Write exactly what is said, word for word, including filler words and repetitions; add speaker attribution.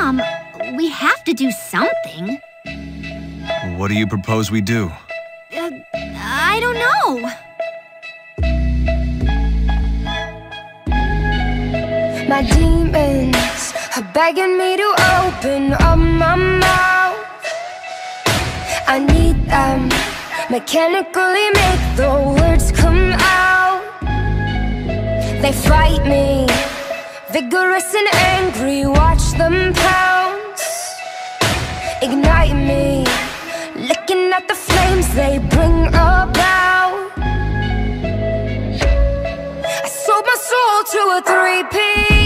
Speaker 1: Mom, we have to do something.
Speaker 2: What do you propose we do?
Speaker 1: Uh, I don't know.
Speaker 3: My demons are begging me to open up my mouth. I need them, mechanically make the words come out. They fight me, vigorous and angry, watch them pounce. Ignite me, licking at the flames they bring about. I sold my soul to a three-piece.